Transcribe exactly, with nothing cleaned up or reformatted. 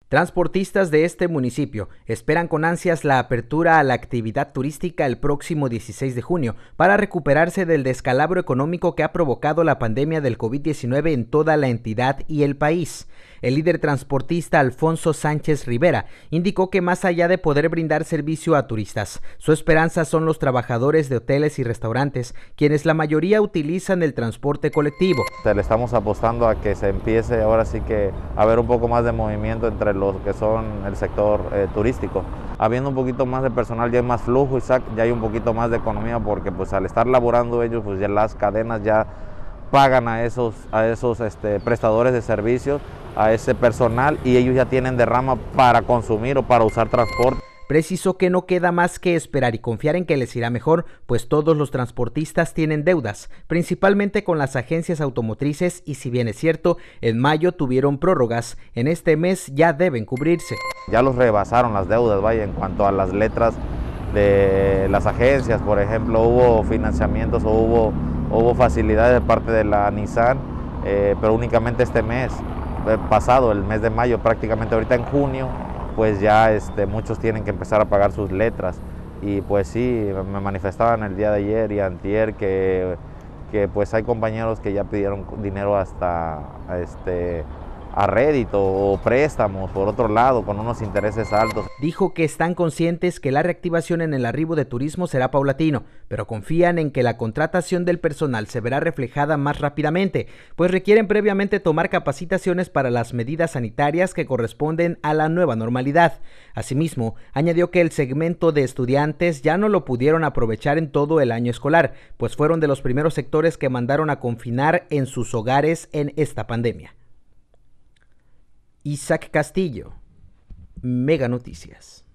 Transportistas de este municipio esperan con ansias la apertura a la actividad turística el próximo dieciséis de junio para recuperarse del descalabro económico que ha provocado la pandemia del COVID diecinueve en toda la entidad y el país. El líder transportista Alfonso Sánchez Rivera indicó que más allá de poder brindar servicio a turistas, su esperanza son los trabajadores de hoteles y restaurantes, quienes la mayoría utilizan el transporte colectivo. Le estamos apostando a que se empiece ahora sí que a ver un poco más de movimiento entre los que son el sector eh, turístico. Habiendo un poquito más de personal ya hay más flujo y ya hay un poquito más de economía porque pues al estar laborando ellos pues ya las cadenas ya pagan a esos, a esos este, prestadores de servicios, a ese personal y ellos ya tienen derrama para consumir o para usar transporte. Precisó que no queda más que esperar y confiar en que les irá mejor, pues todos los transportistas tienen deudas, principalmente con las agencias automotrices y si bien es cierto, en mayo tuvieron prórrogas, en este mes ya deben cubrirse. Ya los rebasaron las deudas, vaya, en cuanto a las letras de las agencias, por ejemplo, hubo financiamientos o hubo, hubo facilidades de parte de la Nissan, eh, pero únicamente este mes, eh, pasado, el mes de mayo, prácticamente ahorita en junio, pues ya este, muchos tienen que empezar a pagar sus letras y pues sí, me manifestaban el día de ayer y antier que, que pues hay compañeros que ya pidieron dinero hasta este, a rédito o préstamos por otro lado con unos intereses altos. Dijo que están conscientes que la reactivación en el arribo de turismo será paulatino, pero confían en que la contratación del personal se verá reflejada más rápidamente, pues requieren previamente tomar capacitaciones para las medidas sanitarias que corresponden a la nueva normalidad. Asimismo, añadió que el segmento de estudiantes ya no lo pudieron aprovechar en todo el año escolar, pues fueron de los primeros sectores que mandaron a confinar en sus hogares en esta pandemia. Isaac Castillo, Mega Noticias.